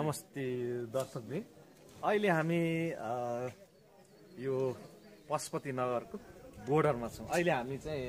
नमस्ते दर्शकबिन। अहिले हामी यो पशुपतिनगरको बोर्डरमा छौँ। अहिले हामी चाहिँ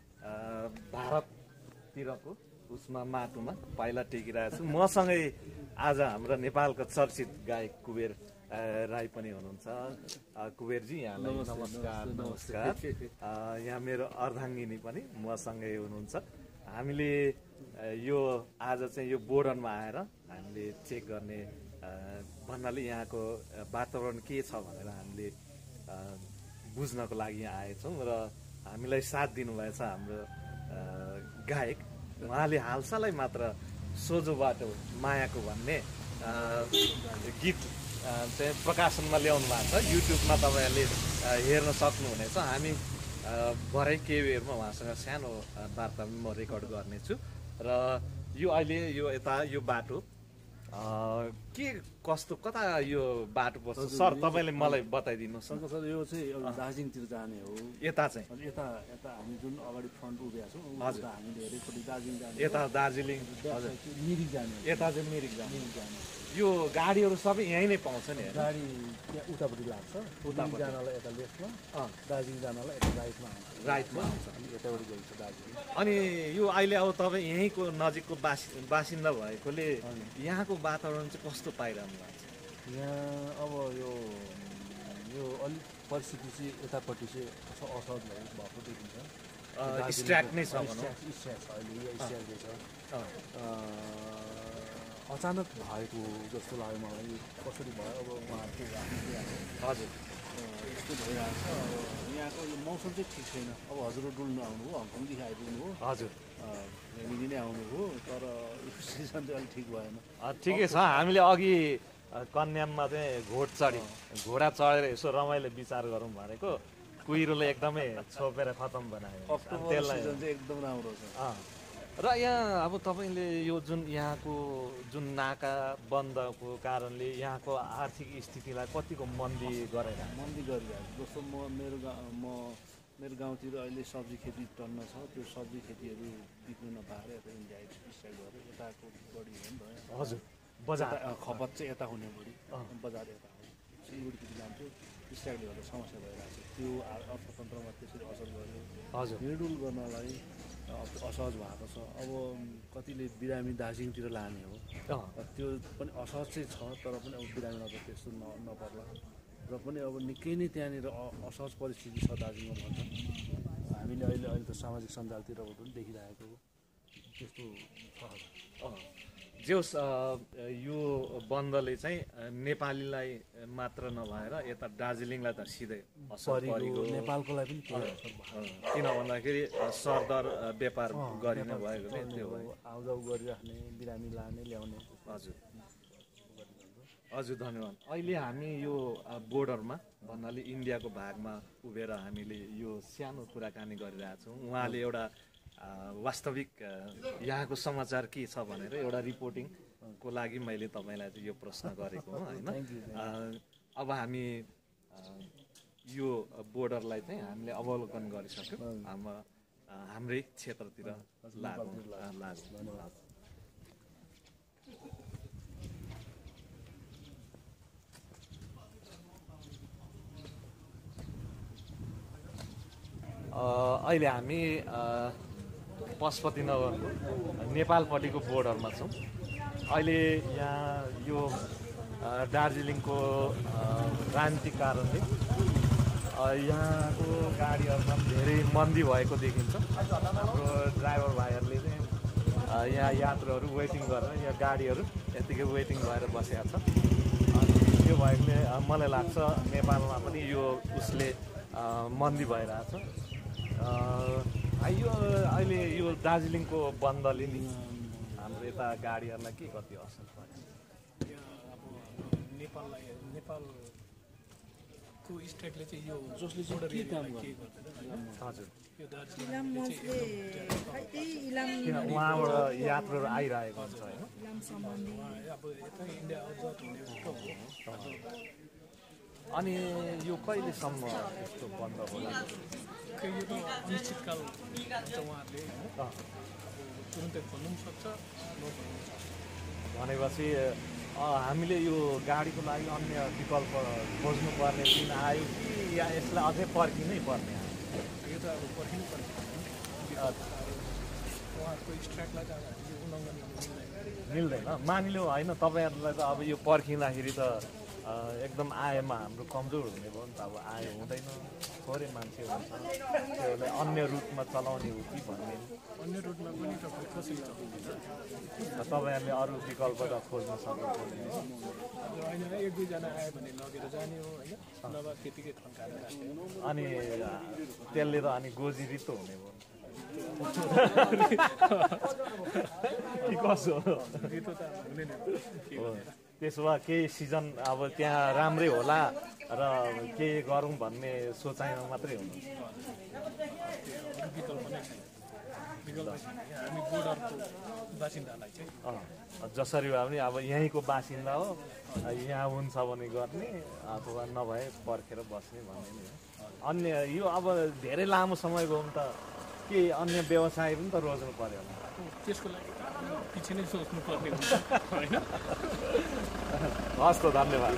भारततिरको उसमा माटोमा पाइला टेकिरहेको छौँ। मसँगै आज हाम्रो नेपालको चर्चित गायक कुबेर राई पनि हुनुहुन्छ। कुबेरजी यहाँलाई नमस्कार। नमस्कार। यहाँ मेरो अर्धाङ्गिनी पनि मसँगै हुनुहुन्छ। हामीले यो आज चाहिँ यो बोर्डरमा आएर हामीले चेक गर्ने भन्नाले यहाँको वातावरण के छ भनेर हामीले बुझ्नको लागि आएछौँ र हामीलाई साथ दिनुभएछ हाम्रो गायक। उहाँले हालसालै मात्र सोझो बाटो मायाको भन्ने गीत चाहिँ प्रकाशनमा ल्याउनु भएको छ। युट्युबमा तपाईँहरूले हेर्न सक्नुहुनेछ। हामी भरे केही बेरमा उहाँसँग सानो वार्ता म रेकर्ड गर्नेछु। र यो अहिले यो यता यो बाटो के कस्तो कता यो बाटो पर्छ सर तपाईँले मलाई बताइदिनुहोस्। सर यो चाहिँ दार्जिलिङतिर जाने हो। यता चाहिँ यता हामी जुन अगाडि फ्रन्ट उभिएको छौँ हजुर हामीले हेरेकोटी दार्जिलिङ जाने। यता दार्जिलिङ हजुर मिरिक जाने। यता चाहिँ मिरिक जाने। यो गाडीहरू सबै यहीँ नै पाउँछ नि। गाडी त्यहाँ उतापट्टि लाग्छ। उतापट्टि जानलाई यता लेफ्टमा, दार्जिलिङ जानलाई यता राइटमा आउँछ। राइटमा आउँछ। यतापट्टि गइन्छ दार्जिलिङ। अनि यो अहिले अब तपाईँ यहीँको नजिकको बासिन्दा भएकोले यहाँको वातावरण चाहिँ कस्तो पाइरहनु भएको छ? यहाँ अब यो अलिक परिस्थिति चाहिँ यतापट्टि चाहिँ असहज भएको देखिन्छ। स्ट्र्याक नै छ भनौँ। स्ट्र्याक छ अहिले यो स्ट्र्याक छ। अचानक भएको जस्तो लाग्यो मलाई। कसरी भयो अब उहाँहरूको हजुर यस्तो भइरहेको छ। अब यहाँको यो मौसम चाहिँ ठिक छैन। अब हजुर डुल्नु आउनुभयो, हङकङदेखि आइपुग्नु हो। हजुर फेमिली नै आउनुभयो, तर यो सिजन चाहिँ अलिक ठिक भएन। ठिकै छ। हामीले अघि कन्याममा चाहिँ घोडा चढेर यसो रमाइलो विचार गरौँ भनेको कुहिरोले एकदमै छोपेर खतम बनायो। अक्टोबर सिजन चाहिँ एकदम राम्रो छ। र यहाँ अब तपाईँले यो जुन यहाँको जुन नाका बन्दको कारणले यहाँको आर्थिक स्थितिलाई कतिको मन्दी गरिरहेको जस्तो मेरो गाउँतिर अहिले सब्जी खेती टन्न छ। त्यो सब्जी खेतीहरू बिक्नु नपाएर यता इन्डाइरेक्ट स्ट्राइक गरेर यताको बढी हो नि त। हजुर बजार खपत चाहिँ यता हुने बढी, बजार यता हो। सिलगढीतिर जान्थ्यो, स्ट्राइकले गर्दा समस्या भइरहेको छ। त्यो अर्थतन्त्रमा त्यसरी असर गर्यो। हजुर हिँडडुल गर्नलाई असहज भएको छ। अब कतिले बिरामी दार्जिलिङतिर लाने हो, त्यो पनि असहज चाहिँ छ। तर पनि अब बिरामीमा त त्यस्तो नपर्ला। र पनि अब निकै नै त्यहाँनिर असहज परिस्थिति छ दार्जिलिङमा भन्छ। हामीले अहिले त सामाजिक सञ्जालतिरबाट पनि देखिरहेको हो त्यस्तो छ। जोस् यो बन्दले चाहिँ नेपालीलाई मात्र नभएर यता दार्जिलिङलाई त सिधै असर परेको। नेपालको लागि पनि किन भन्दाखेरि सरदर व्यापार गरिने भएको त्यो आउजाउ गरिराख्ने, बिरामी लाने ल्याउने। हजुर हजुर धन्यवाद। अहिले हामी यो बोर्डरमा भन्नाले इन्डियाको भागमा उभिएर हामीले यो सानो कुराकानी गरिरहेछौँ। उहाँले एउटा वास्तविक यहाँको समाचार के छ भनेर एउटा रिपोर्टिङको लागि मैले तपाईँलाई यो प्रश्न गरेको हो होइन। अब हामी यो बोर्डरलाई चाहिँ हामीले अवलोकन गरिसक्यौँ। हाम्रै क्षेत्रतिर लागु। अहिले हामी पशुपतिनगरको नेपालपट्टिको बोर्डरमा छौँ। अहिले यहाँ यो दार्जिलिङको क्रान्ति कारणले यहाँको गाडीहरूमा धेरै मन्दी भएको देखिन्छ। हाम्रो ड्राइभर भाइहरूले चाहिँ यहाँ यात्रुहरू वेटिङ गरेर यहाँ गाडीहरू यत्तिकै वेटिङ भएर बसेका छ। अनि त्यो भएकोले मलाई लाग्छ नेपालमा पनि यो उसले मन्दी भइरहेछ। यो अहिले यो दार्जिलिङको बन्दले नि हाम्रो यता गाडीहरूलाई के कति असर पर्छ? नेपालको स्टेटले चाहिँ यो जसले चाहिँ के काम गर्छ। हजुर किन उहाँबाट यात्रुहरू आइरहेको हुन्छ होइन। अब यता इन्डिया अब्जर्भ हुने हो। अनि यो कहिलेसम्म यस्तो बन्द होला? यो त अनिश्चितकाल हुन्छ। उहाँहरूले तुरुन्तै खोल्नु पनि सक्छ, नखोल्नु पनि सक्छ। भनेपछि हामीले यो गाडीको लागि अन्य विकल्प खोज्नुपर्ने दिन आयो कि या यसलाई अझै पर्खिनै पर्ने आयो? यो त अब पर्खिनु पर्छ उहाँहरूको स्ट्राइकलाई त हामीले उल्लङ्घन गर्नु मिल्दैन। मानिलिउँ होइन तपाईँहरूलाई त अब यो पर्खिँदाखेरि त एकदम आयमा हाम्रो कमजोर हुने भयो नि त। अब आय हुँदैन, थोरै मान्छे हुन्छ, त्यसलाई अन्य रुटमा चलाउने हो कि भन्ने अन्य रुटमा पनि तपाईँ कसरी चलाउनुहुन्छ? तपाईँहरूले अरू विकल्प त खोज्न सक्नुहुन्छ। अब होइन एक दुईजना आयो भने लगेर जाने हो होइन, नभए त्यतिकै थन्काएर राख्ने। अनि त्यसले त अनि गोजी रित्तो हुने भयो कि कसो? रित्तो त हुँदैन। त्यसो भए केही सिजन अब त्यहाँ राम्रै होला र केही गरौँ भन्ने सोचाइमा मात्रै हुनु। विकल्प नै छैन, विकल्प छैन। हामी बोर्डरको बासिन्दालाई चाहिँ जसरी भए पनि अब यहीँको बासिन्दा हो, यहाँ हुन्छ भने गर्ने अथवा नभए पर्खेर बस्ने भन्ने नि हो। अन्य यो अब धेरै लामो समय गयो भने त के अन्य व्यवसाय पनि त रोज्नु पर्यो होला। त्यसको लागि पछि नै सोच्नुपर्ने हुन्छ होइन। हस् त, धन्यवाद।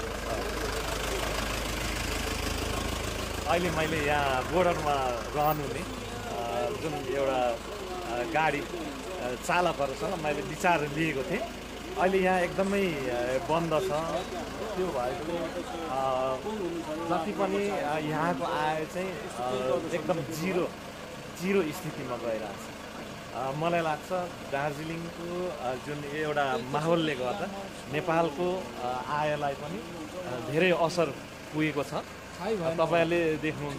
अहिले मैले यहाँ बोर्डरमा रहनु नि जुन एउटा गाडी चालकहरूसँग मैले विचार लिएको थिएँ। अहिले यहाँ एकदमै बन्द छ। त्यो भएको जति पनि यहाँको आय चाहिँ एकदम जिरो स्थितिमा गइरहेको छ। मलाई लाग्छ दार्जिलिङको जुन एउटा माहौलले गर्दा नेपालको आयलाई पनि धेरै असर पुगेको छ। तपाईँहरूले देख्नुहुन्छ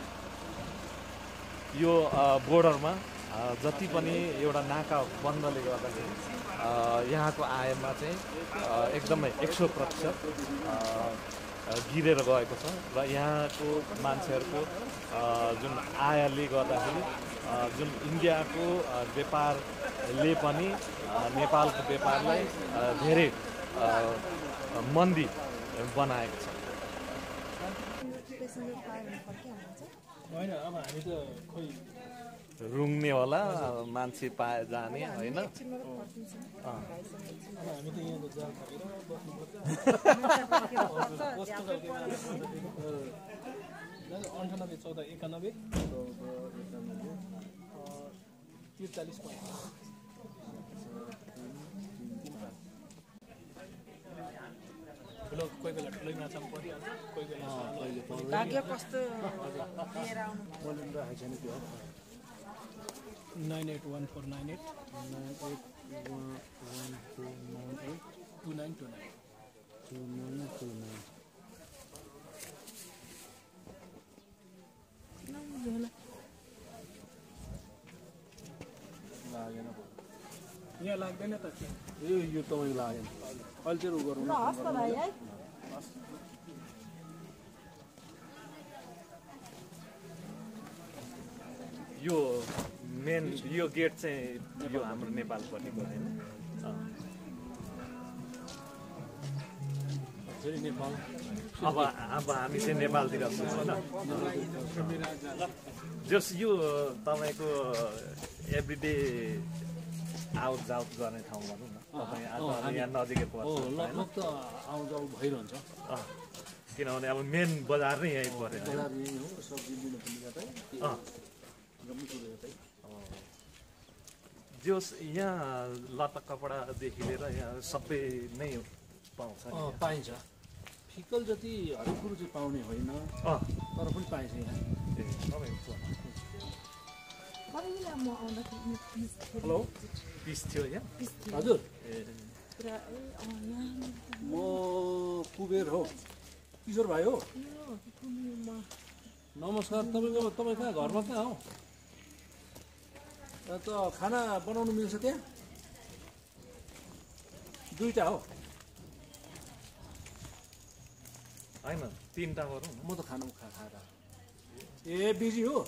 यो बोर्डरमा जति पनि एउटा नाका बन्दले गर्दाखेरि यहाँको आयमा चाहिँ एकदमै 100% गिरेर गएको छ र यहाँको मान्छेहरूको जुन आयले गर्दाखेरि जुन इन्डियाको व्यापारले पनि नेपालको व्यापारलाई धेरै मन्दी बनाएको छ। होइन अब हामी त खोइ रुङ्ने होला मान्छे पाए जाने होइन। अब हामी त यहाँ त जाल थालेर बस्नुपर्छ। 98 14 91 43 ठुलो कोही बेला ठुलै माछा पनि परिहाल्छ, कोही बेला भाग्य कस्तो लिएर आउनु 981498 2929 लागेन यहाँ लाग्दैन त के यो तपाईँको लागेन। अहिले चाहिँ गरौँ ल हस् त भाइ है। यो मेन यो गेट चाहिँ यो हाम्रो नेपालपट्टिको होइन। फेरि नेपाल अब हामी चाहिँ नेपालतिर छौँ होइन। जस यो तपाईँको एभ्रिडे आउट जाउट गर्ने ठाउँ भनौँ न। तपाईँ यहाँ नजिकै पर्छ लगभग त आउजाउ भइरहन्छ। किनभने अब मेन बजार नै यहीँ पऱ्यो। बजार यही हो, सब्जी लिनु पनि यतै, जम्मै कुरो यतै। जोस् यहाँ लत्ता कपडादेखि लिएर यहाँ सबै नै पाउँछ नि। पाइन्छ। फिकल जति हरेक कुरो चाहिँ पाउने होइन, तर पनि पाइन्छ यहाँ। हेलो, पिस थियो यहाँ। हजुर म कुबेर हो, किशोर भाइ हो। नमस्कार। तपाईँ कहाँ घरमा कहाँ हो? त खाना बनाउनु मिल्छ त्यहाँ? दुईवटा हो। होइन 3टा गरौँ न। म त खाना खाएर ए बिजी हो।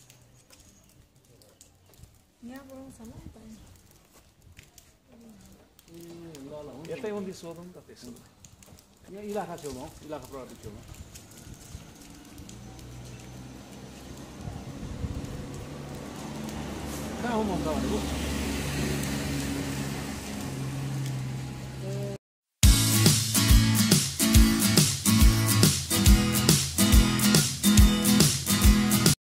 ल ल हुन्छ। यतै उन्दी सोधौँ त त्यसो। यहाँ इलाका छेउमा हो, इलाका प्रहरी छेउमा। कहाँ हो ममता भनेको?